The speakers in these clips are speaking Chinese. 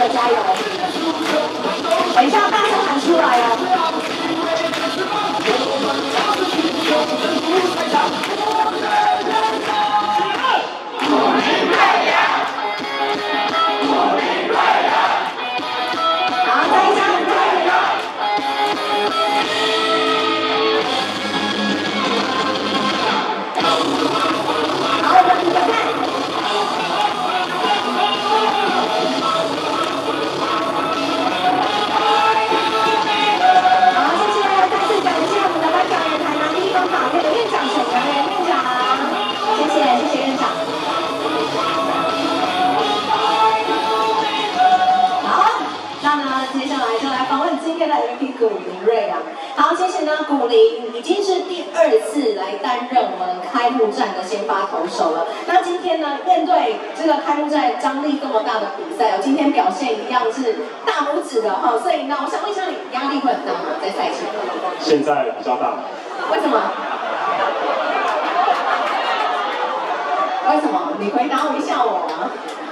加油！等一下大声喊出来哦！好，再一下。 古林瑞阳，好，其实呢，古林已经是第2次来担任我们开幕战的先发投手了。那今天呢，面对这个开幕战张力这么大的比赛，今天表现一样是大拇指的哈，所以呢，我想问一下你压力会很大吗？在赛前？ 现在比较大。 为什么？为什么？你回答一下我啊。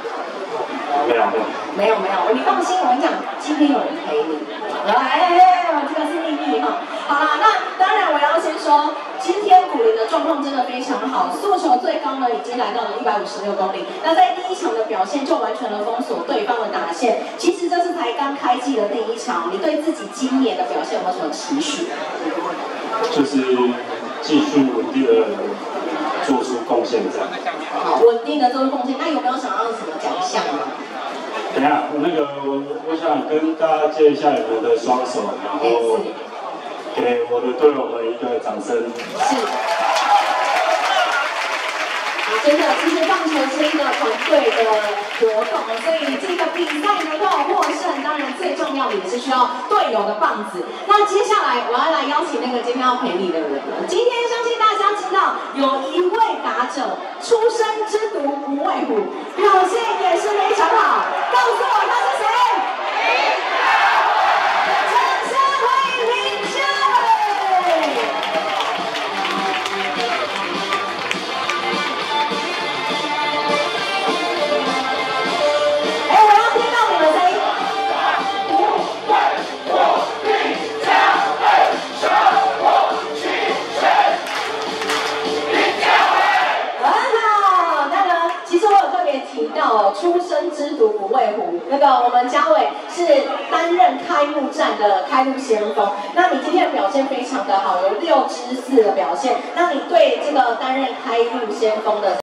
没有，你放心，我跟你讲，今天有人陪你。这个是秘密哈。好啦，那当然我要先说，今天古林的状况真的非常好，速球最高呢已经来到了156公里。那在第1场的表现就完全的封锁对方的打线。其实这是才刚开季的第1场，你对自己今年的表现有没有什么期许？ 就是继续稳定的做出贡献这样。 好，稳定的做出贡献。那有没有想要什么奖项呢？ 等一下，我想跟大家借一下你们的双手，然后给我的队友们一个掌声。 是。真的，其实棒球是一个团队的活动，所以这个比赛能够获胜，当然最重要的也是需要队友的棒子。那接下来我要来邀请那个今天要陪你的人了。今天相信大家知道，有一位打者出生之犊不畏虎，表现也是非常好。告诉我他是谁？ 出生之犊不畏虎，那个我们嘉伟是担任开幕战的开路先锋。那你今天的表现非常的好，有6支4的表现。那你对这个担任开路先锋的